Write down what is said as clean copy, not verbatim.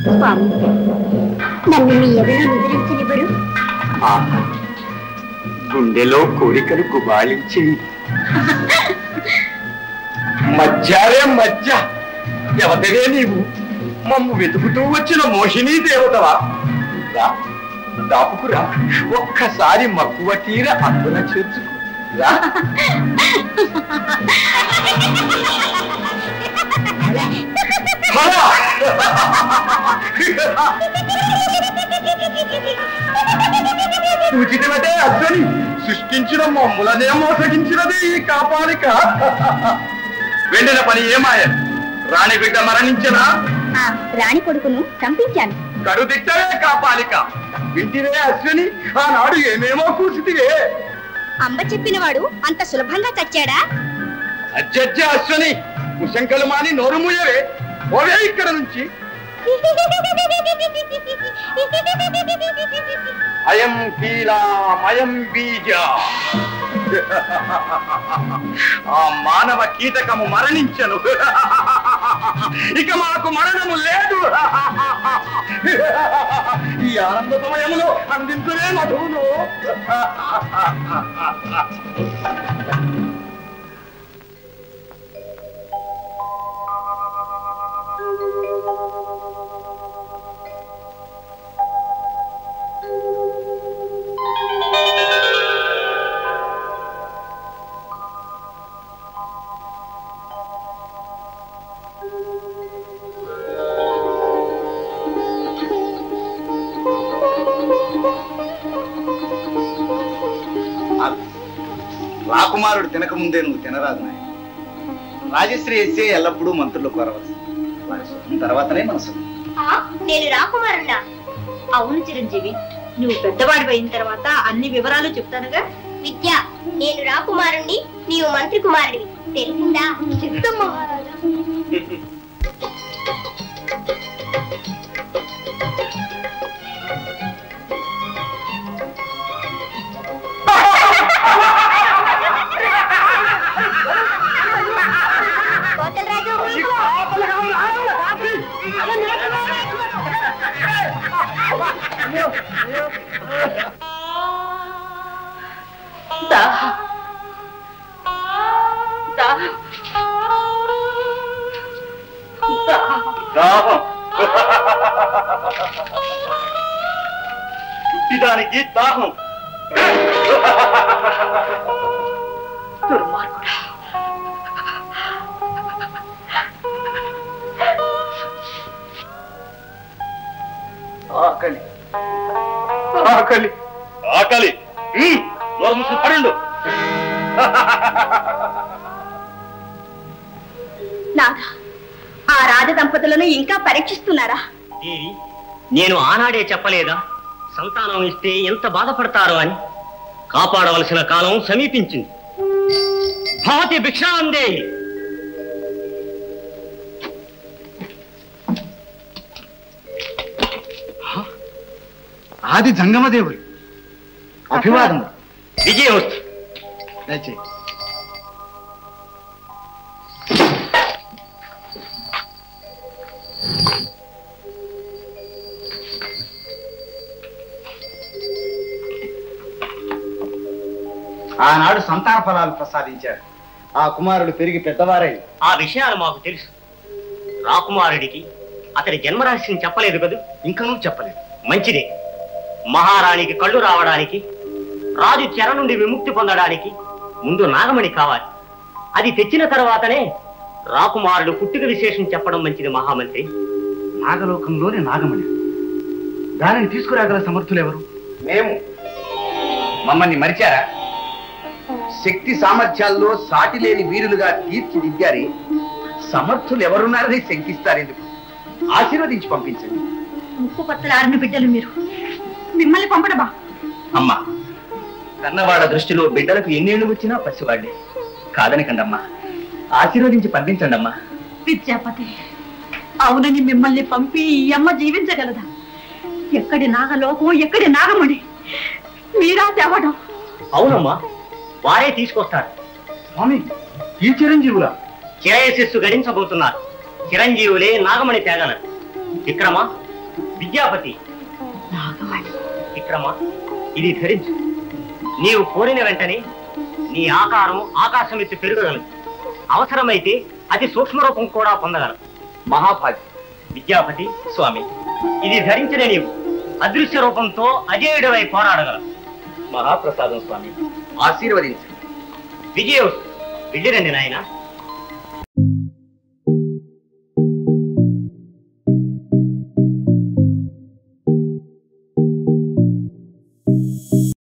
స్వామి, నన్ను మీ ఎవరో నిద్రించనివ్వరు. గుండెలో కోరికలు గుబాళించి మధ్యారే మధ్య ఎవతవే నీవు మమ్ము వెతుకుతూ వచ్చిన మోహినీ దేవతవా? దాపుకురా, ఒక్కసారి మక్కువ తీర అందున చేర్చుకు రా. సూచితమటే అద్దని సృష్టించిన మమ్ములనే మోసగించినది ఈ కాపాలిక. వెండిన పని ఏమాయ? రాణి బిడ్డ మరణించనా? రాణి కొడుకును చంపించాను. కడుదిట్టవే కాపాలిక. వింటివే అశ్విని, ఆనాడు ఏమేమో కూర్చుతివే. అంబ చెప్పినవాడు అంత సులభంగా చచ్చాడా? అజ్జజ్జ అశ్విని, కుశంకలు మాని నోరు మూయవే. పోవే ఇక్కడ నుంచి. అయం కీలామయం బీజ. ఆ మానవ కీటకము మరణించను. ఇక మాకు మరణము లేదు. ఈ ఆనంద సమయంలో అందించలే మధువును. రాకుమారుడు తినకముందే నువ్వు తినరాదు నాయ. రాజశ్రీ ఇచ్చే ఎల్లప్పుడూ మంత్రులు కోరవలసి, తర్వాతనే మనసు. నేను రాకుమారున్నా? అవును చిరంజీవి, నువ్వు పెద్దవాడి అయిన తర్వాత అన్ని వివరాలు చెప్తానుగా. విద్య, నేను రాకుమారుణ్ణి, నీవు మంత్రి కుమారుడివి. తెలిసిందా? చిత్తం మహారాజా. పుట్టిదానికి దాహం. దుర్మార్గుడా, ఆకలి ఆకలి ఆకలి. నోరు మూసుకుని పడండు. నాథా, ఆ రాజ దంపతులను ఇంకా పరీక్షిస్తున్నారా? దేవి, నేను ఆనాడే చెప్పలేదా సంతానం ఇస్తే ఎంత బాధపడతారో అని? కాపాడవలసిన కాలం సమీపించింది. భవతి భిక్షాందే. ఆది జంగమదేవుడు అభివాదం. విజయవస్తు. దయచేయి. ఆనాడు సంతాన ఫలాలు ప్రసాదించారు. ఆ కుమారుడు పెరిగి పెద్దవారై. ఆ విషయాలు మాకు తెలుసు. రాకుమారుడికి అతని జన్మరహస్యం చెప్పలేదు కదూ? ఇంకనూ చెప్పలేదు. మంచిదే. మహారాణికి కళ్ళు రావడానికి, రాజు చెర నుండి విముక్తి పొందడానికి ముందు నాగమణి కావాలి. అది తెచ్చిన తర్వాతనే రాకుమారుడు పుట్టుక విశేషం చెప్పడం మంచిది మహామంత్రి. నాగలోకంలోని నాగమణి, దానిని తీసుకురాగల సమర్థులు ఎవరు? మేము. మమ్మల్ని మరిచారా? శక్తి సామర్థ్యాల్లో సాటి లేని వీరులుగా తీర్చిదిద్దారే. సమర్థులు ఎవరున్నారని శంకిస్తారు ఎందుకు? ఆశీర్వదించి పంపించండి. ముక్కు పచ్చలారిన బిడ్డలు మీరు, మిమ్మల్ని పంపడమా? అమ్మా, కన్నవాళ్ళ దృష్టిలో బిడ్డలకు ఎన్నేళ్లు వచ్చినా పసివాళ్లే. కాదనకండమ్మా, ఆశీర్వదించి పంపించండి అమ్మా. విద్యాపతి, అవునని మిమ్మల్ని పంపి ఈ అమ్మ జీవించగలదా? ఎక్కడి నాగలోకం, ఎక్కడి నాగమణి, మీరా తేవడం? అవునమ్మా, వారే తీసుకొస్తారు. స్వామి, ఈ చిరంజీవులా? చిరయశస్సు గడించబోతున్నారు. చిరంజీవులే నాగమణి తేగలరు. విక్రమ, విద్యాపతి. నాగమణి. విక్రమ, ఇది ధరించు. నీవు కోరిన వెంటనే నీ ఆకారం ఆకాశం ఎత్తి పెరగగలదు. అవసరమైతే అతి సూక్ష్మ రూపం కూడా పొందగలదు. మహాభాగ్యం. విద్యాపతి స్వామి, ఇది ధరించిన నీవు అదృశ్య రూపంతో అజేయుడివై పోరాడగలవు. మహాప్రసాదం స్వామి, ఆశీర్వదించండి. విజయం. వెళ్ళిరండి నాయన.